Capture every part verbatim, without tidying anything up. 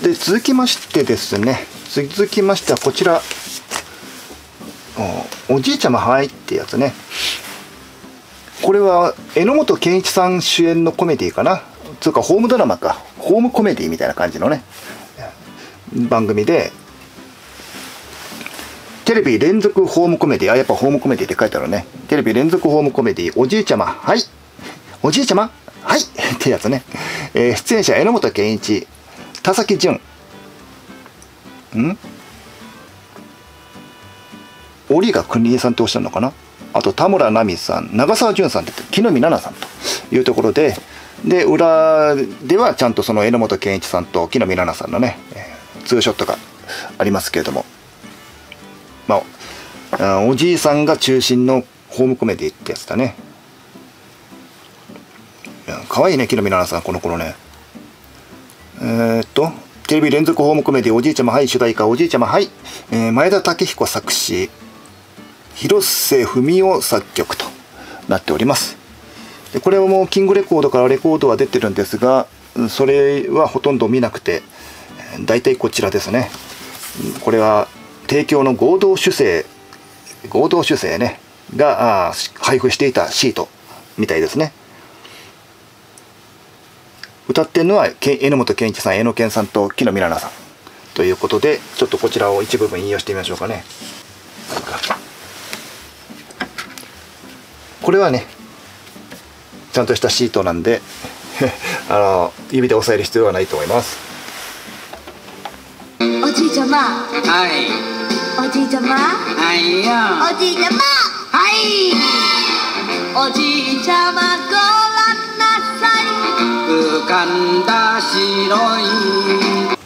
で続きましてですね、続きましてはこちら、おじいちゃまはいってやつね。これは榎本健一さん主演のコメディかな、つうかホームドラマか、ホームコメディみたいな感じのね番組で、テレビ連続ホームコメディ、あ、やっぱホームコメディって書いてあるね。テレビ連続ホームコメディ、おじいちゃまはいおじいちゃまはいってやつね。えー、出演者榎本健一、田崎潤、ん折賀邦恵さんっておっしゃるのかな、あと田村奈美さん、長澤淳さんって木の実奈々さんというところで、で裏ではちゃんとその榎本健一さんと木の実奈々さんのね、えー、ツーショットがありますけれども、まあ、おじいさんが中心のホームコメディってやつだね。かわいいね、木の実奈々さんこの頃ね。えー、っとテレビ連続ホームコメディ、おじいちゃまはい主題歌、おじいちゃまはい、えー、前田武彦作詞、広瀬文夫作曲となっております。でこれはもうキングレコードからレコードは出てるんですが、それはほとんど見なくて、だいたいこちらですね。これは提供の合同主生合同主生ねが配布していたシートみたいですね。歌ってるのは榎本健一さん、榎野健さんと木の実奈々さんということで、ちょっとこちらを一部分引用してみましょうかね。これはねちゃんとしたシートなんであの指で押さえる必要はないと思います。 おじいちゃまはい、おじいちゃまはいよ、おじいちゃまはい、おじいちゃまごらんなさい、浮かんだ白い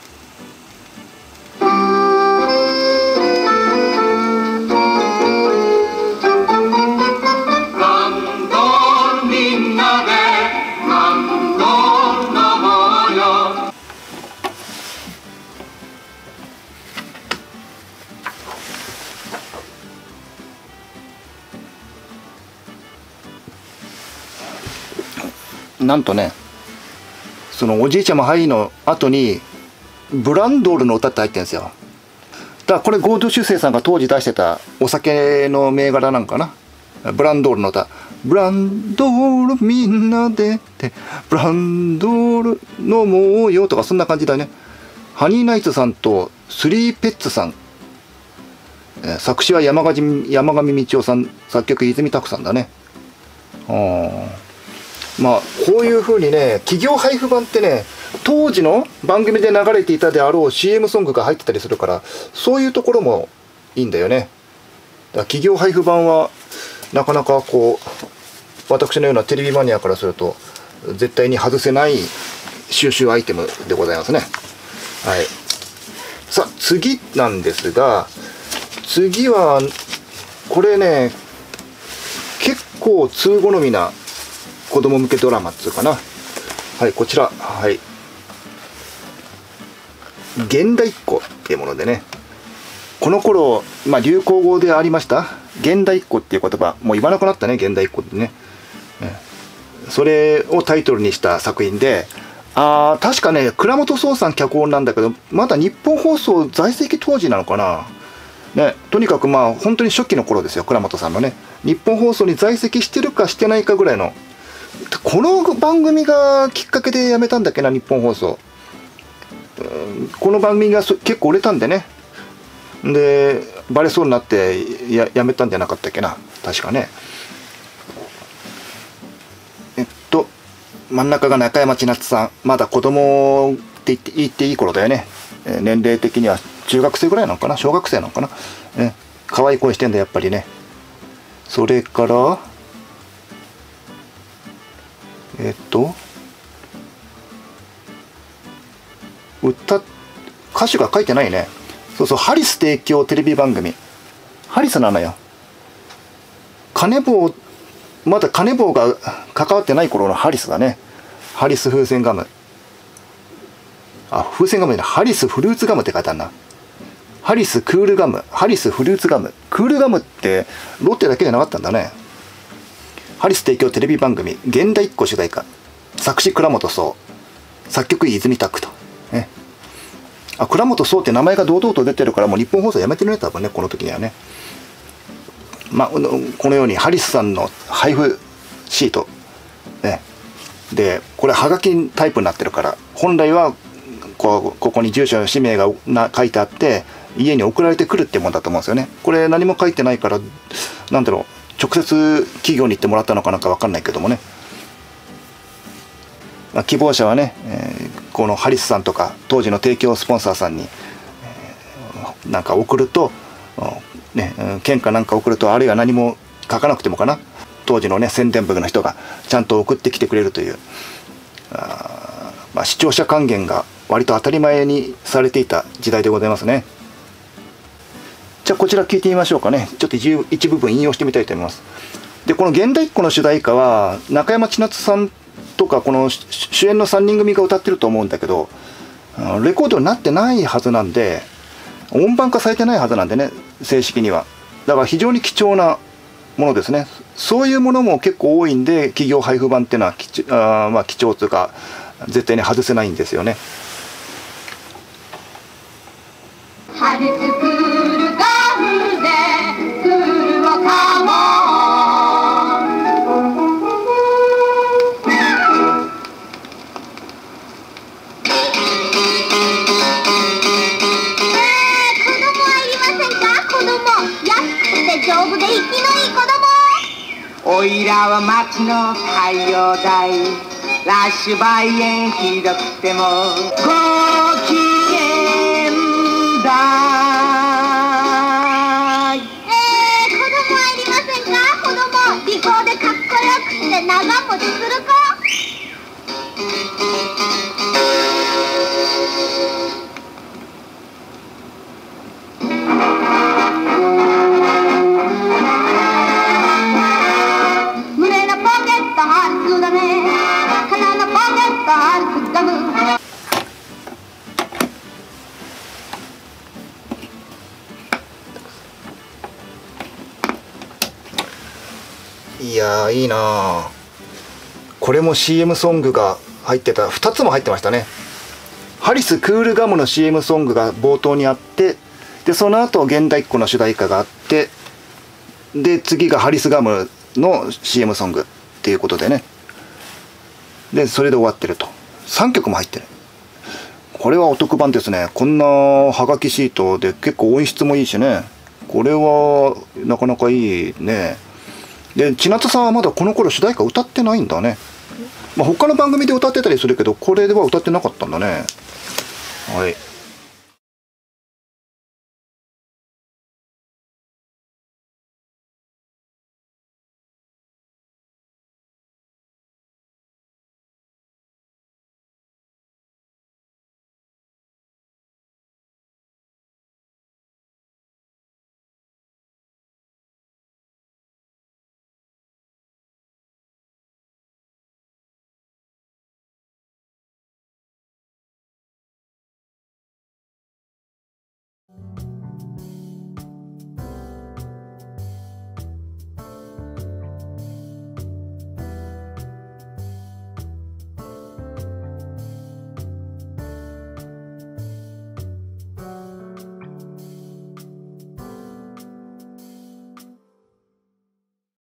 なんとね、そのおじいちゃまはいの後にブランドールの歌って入ってるんですよ。だからこれ合同修正さんが当時出してたお酒の銘柄なんかな。ブランドールの歌、ブランドールみんなでってブランドール飲もうよとかそんな感じだね。ハニーナイツさんとスリーペッツさん、作詞は山上山上道夫さん、作曲泉拓さんだね。ああ、まあこういう風にね、企業配布版ってね、当時の番組で流れていたであろう シーエム ソングが入ってたりするから、そういうところもいいんだよね。だから企業配布版はなかなかこう私のようなテレビマニアからすると絶対に外せない収集アイテムでございますね。はい。さあ次なんですが、次はこれね、結構通好みな子供向けドラマっつうかな。はい、こちら、はい、現代っ子っていうものでね、この頃、まあ、流行語でありました現代っ子っていう言葉、もう言わなくなったね、現代っ子ってね。それをタイトルにした作品で、あー確かね倉本壮さん脚本なんだけど、まだ日本放送在籍当時なのかな、ね、とにかくまあ本当に初期の頃ですよ、倉本さんのね。日本放送に在籍してるかしてないかぐらいの、この番組がきっかけで辞めたんだっけな、日本放送。この番組が結構売れたんでね、でバレそうになってや辞めたんじゃなかったっけな、確かね。えっと真ん中が中山千夏さん、まだ子供って言って言っていい頃だよね。年齢的には中学生ぐらいなのかな、小学生なのかな、ね、可愛い声してんだやっぱりね。それからえっと歌歌手が書いてないね。そうそう、ハリス提供テレビ番組、ハリスなのよ。金棒、まだ金棒が関わってない頃のハリスだね。ハリス風船ガム、あ、風船ガムじゃない、ハリスフルーツガムって書いてあるな。ハリスクールガム、ハリスフルーツガム、クールガムってロッテだけじゃなかったんだね。ハリス提供テレビ番組現代っ子主題歌、作詞倉本壮、作曲泉拓と、ね、 あ、倉本壮って名前が堂々と出てるから、もう日本放送やめてるね、多分ね、この時にはね。まあ、このようにハリスさんの配布シート、ね、でこれはがきタイプになってるから、本来はこうここに住所氏名がな書いてあって家に送られてくるってもんだと思うんですよね。これ何も書いてないから、なんだろう、直接企業に行ってもらったのかなんか分かんないけどもね、まあ、希望者はね、えー、このハリスさんとか当時の提供スポンサーさんに、えー、なんか送ると、ね、券かなんか送ると、あるいは何も書かなくてもかな、当時のね宣伝部の人がちゃんと送ってきてくれるという、あ、まあ、視聴者還元が割と当たり前にされていた時代でございますね。じゃあこちら聞いてみましょうかね。ちょっと 一, 一部分引用してみたいと思います。でこの現代っ子の主題歌は中山千夏さんとかこの主演のさんにん組が歌ってると思うんだけど、レコードになってないはずなんで、音版化されてないはずなんでね、正式には。だから非常に貴重なものですね。そういうものも結構多いんで、企業配布版っていうのは貴重、あ、まあ、貴重というか絶対に外せないんですよね。春作るガムでクールをかも丈夫で息のいい子供。おいらは町の太陽台、ラッシュ梅園ひどくてもご機嫌だい。えー、子供はいりませんか？子供、美貌でかっこよくて長持ちする子。いやー、いいなー。これも シーエム ソングが入ってた、ふたつも入ってましたね。ハリスクールガムの シーエム ソングが冒頭にあって、でその後現代っ子の主題歌があって、で次がハリスガムの シーエム ソングっていうことでね、でそれで終わってると。さんきょくも入ってる。これはお得版ですね。こんなハガキシートで結構音質もいいしね、これはなかなかいいね。で千夏さんはまだこの頃主題歌歌ってないんだね。まあ、他の番組で歌ってたりするけど、これでは歌ってなかったんだね。はい。